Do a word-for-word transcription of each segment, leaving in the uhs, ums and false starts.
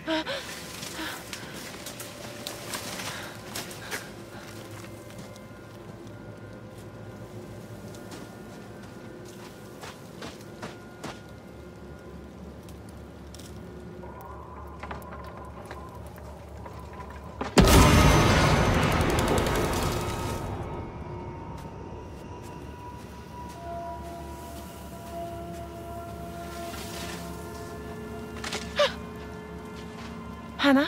Hanna?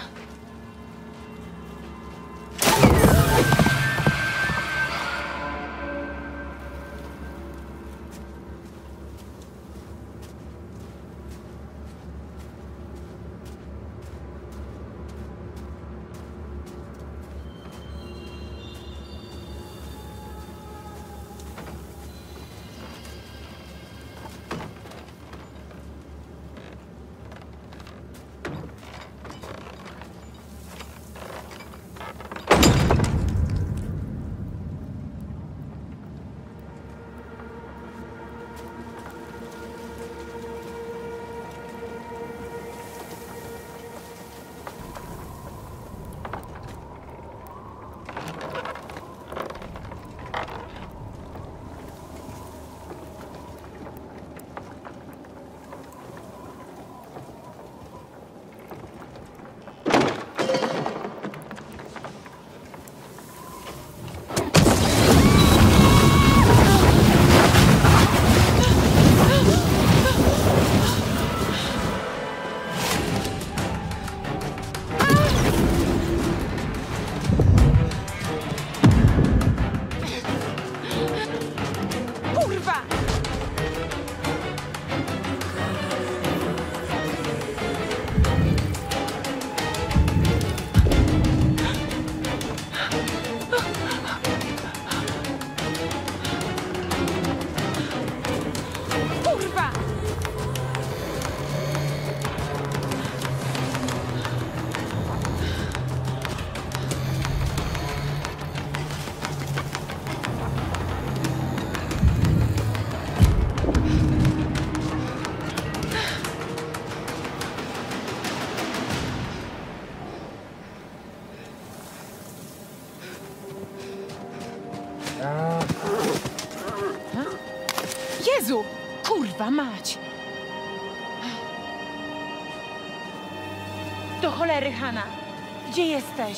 Jezu! Kurwa mać! Do cholery, Hanna! Gdzie jesteś?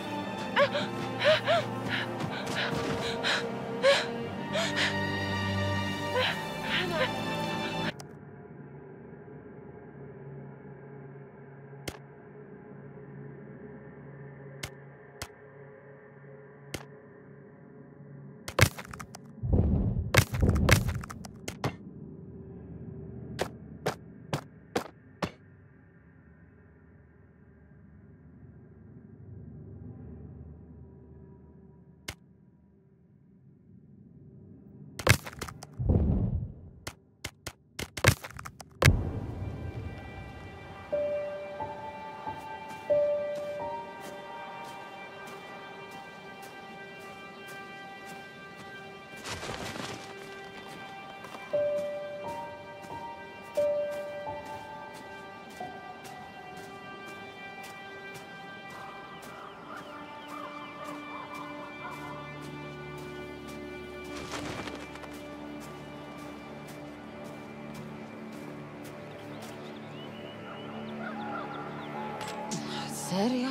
Serio?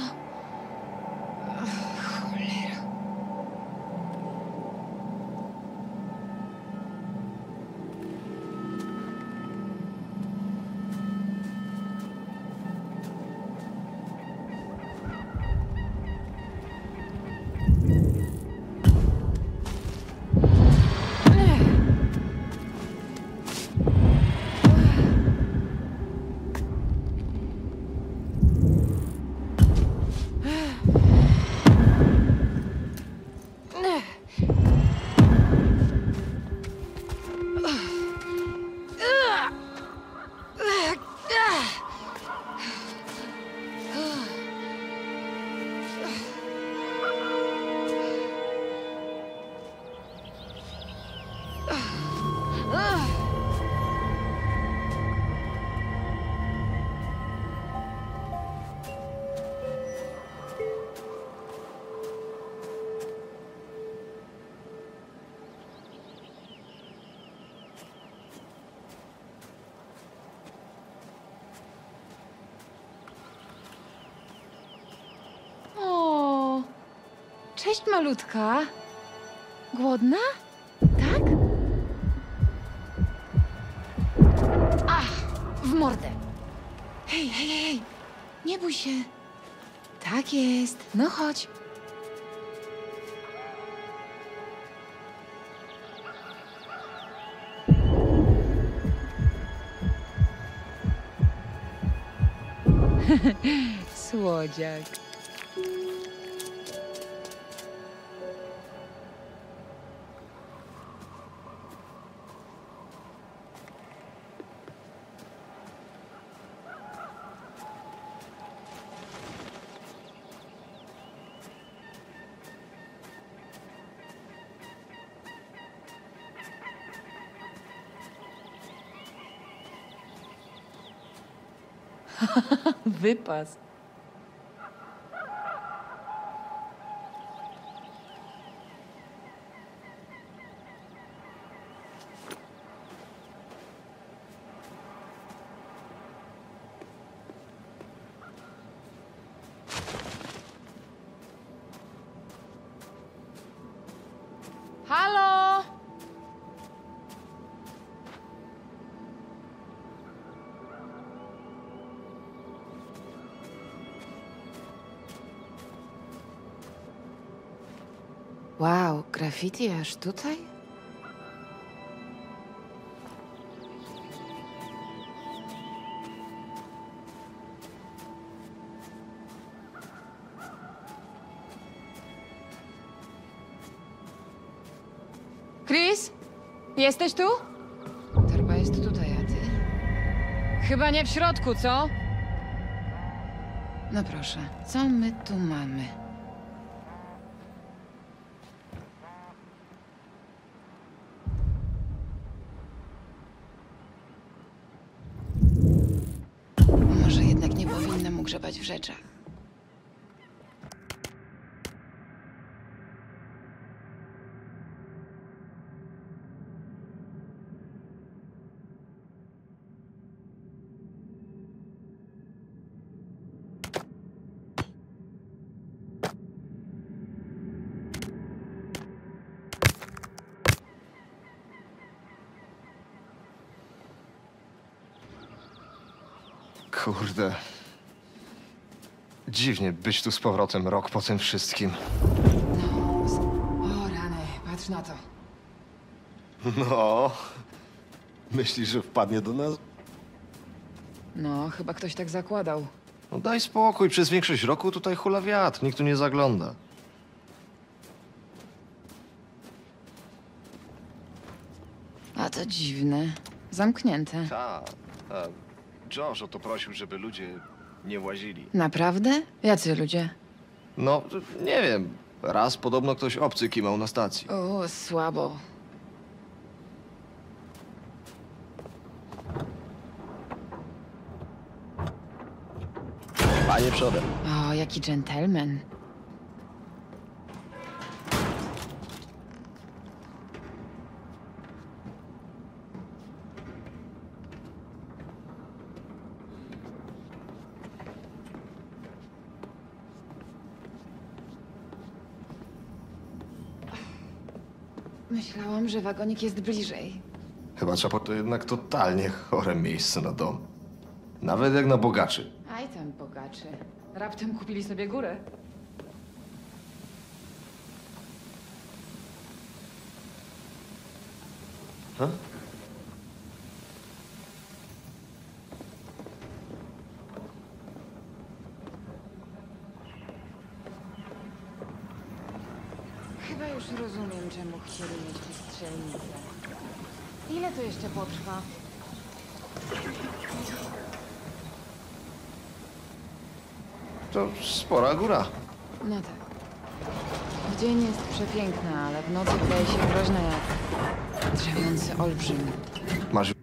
Ach, cholera. Cześć, malutka. Głodna? Tak? Ach, w mordę. Hej, hej, hej, hej. Nie bój się. Tak jest. No chodź. Słodziak. Wypas. Halo? Wow, graffiti aż tutaj? Chris? Jesteś tu? Torba jest tutaj, a ty? Chyba nie w środku, co? No proszę, co my tu mamy? Może jednak nie powinnam grzebać w rzeczach. Kurde. Dziwnie być tu z powrotem rok po tym wszystkim. No, z- o rany, patrz na to. No. Myślisz, że wpadnie do nas? No, chyba ktoś tak zakładał. No daj spokój, przez większość roku tutaj hula wiatr, nikt tu nie zagląda. A to dziwne. Zamknięte. Tak. Josh o to prosił, żeby ludzie nie łazili. Naprawdę? Jacy ludzie? No, nie wiem. Raz podobno ktoś obcy kimał na stacji. O, słabo. Panie przodem. O, jaki dżentelmen. Myślałam, że wagonik jest bliżej. Chyba Czapo to jednak totalnie chore miejsce na dom. Nawet jak na bogaczy. Aj tam bogaczy. Raptem kupili sobie górę. Huh? Chyba już rozumiem, czemu chcieli mieć tu strzelnicę. Ile to jeszcze potrwa? To spora góra. No tak. W dzień jest przepiękna, ale w nocy wydaje się groźna jak drzemiący olbrzym. Masz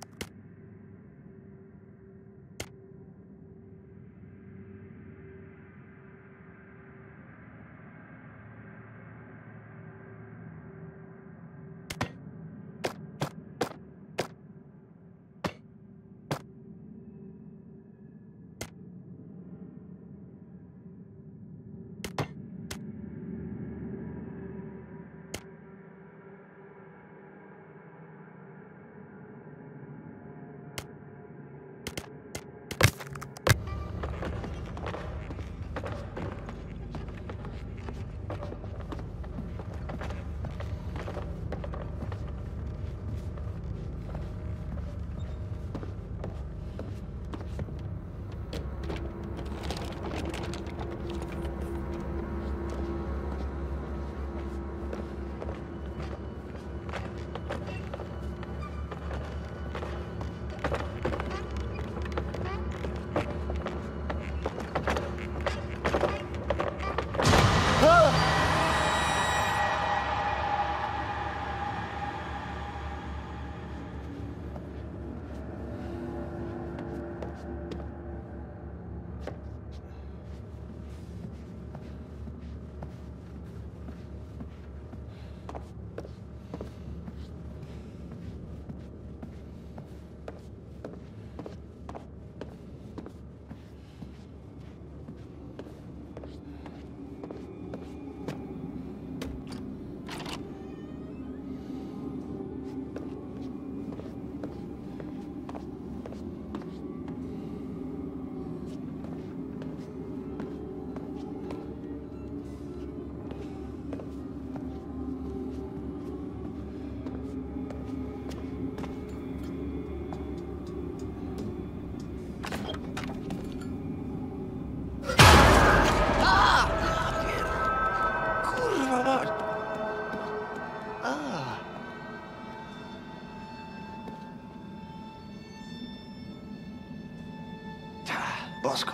bosko.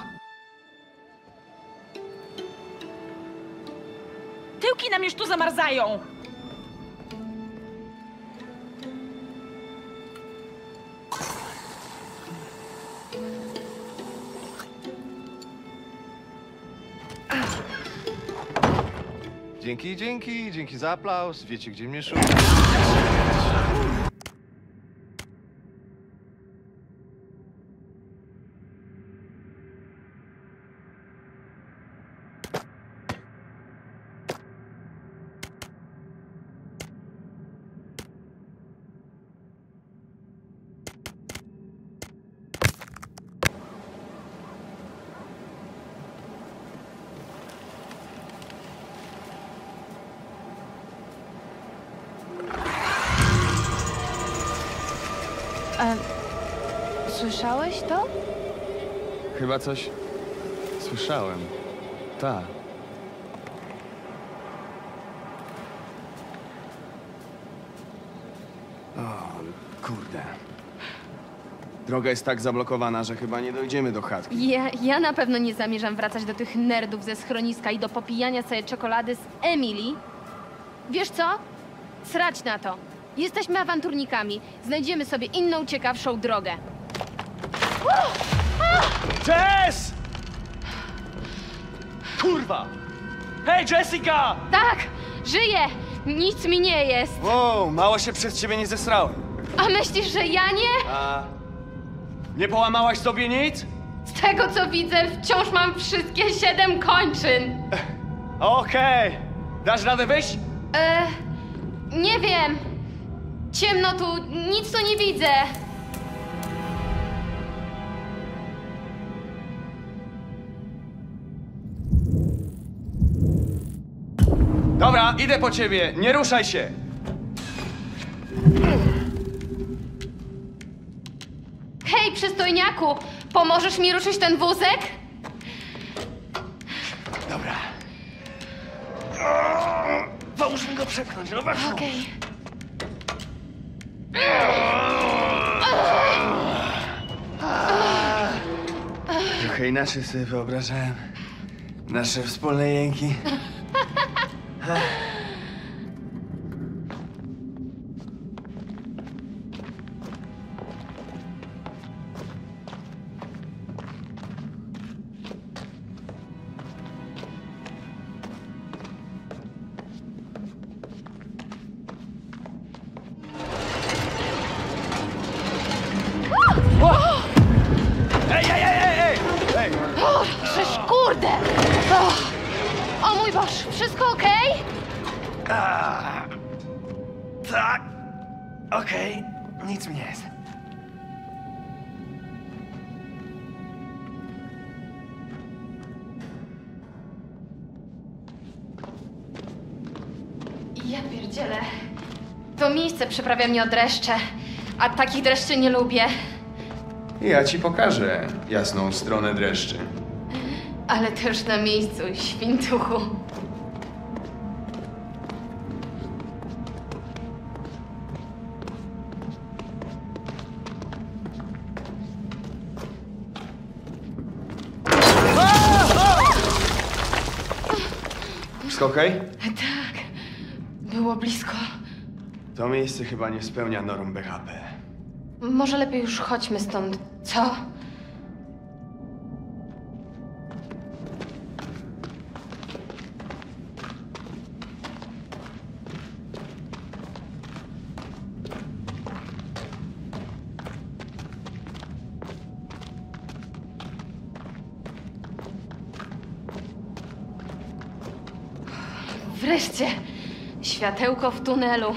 Tyłki nam już tu zamarzają! Dzięki, dzięki, dzięki za aplauz. Wiecie, gdzie mnie szukać. E, słyszałeś to? Chyba coś słyszałem. Tak. O, kurde. Droga jest tak zablokowana, że chyba nie dojdziemy do chatki. Ja, ja na pewno nie zamierzam wracać do tych nerdów ze schroniska i do popijania sobie czekolady z Emily. Wiesz co? Srać na to. Jesteśmy awanturnikami. Znajdziemy sobie inną, ciekawszą drogę. Jess! Kurwa! Hej, Jessica! Tak! Żyję! Nic mi nie jest. Wow, mało się przez ciebie nie zesrałem. A myślisz, że ja nie? A nie połamałaś sobie nic? Z tego co widzę, wciąż mam wszystkie siedem kończyn. Okej. Dasz radę wyjść? E, nie wiem. Ciemno tu, nic tu nie widzę. Dobra, idę po ciebie. Nie ruszaj się. Hej, przystojniaku! Pomożesz mi ruszyć ten wózek? Dobra. Pomóż mi go przepchnąć, no właśnie. Okej. Trochę inaczej sobie wyobrażałem nasze wspólne jęki. Ej, ej, ej, ej, ej! Ej! O, przecież kurde! O, o mój Boże, wszystko okej? A, tak. Okej, nic mi nie jest. Ja pierdzielę. To miejsce przyprawia mnie o dreszcze, a takich dreszczy nie lubię. Ja ci pokażę jasną stronę dreszczy. Ale to już na miejscu, świntuchu. Wszystko okej? Tak, było blisko. To miejsce chyba nie spełnia norm B H P. Może lepiej już chodźmy stąd, co? Wreszcie! Światełko w tunelu.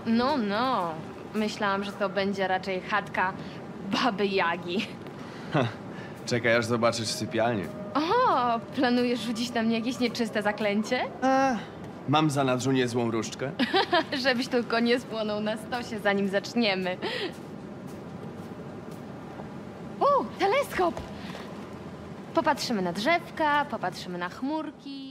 No, no. Myślałam, że to będzie raczej chatka Baby Jagi. Czekaj, aż zobaczysz sypialnię. O, planujesz rzucić na mnie jakieś nieczyste zaklęcie? A, mam za nadrzu niezłą różdżkę. Żebyś tylko nie spłonął na stosie, zanim zaczniemy. U, teleskop! Popatrzymy na drzewka, popatrzymy na chmurki.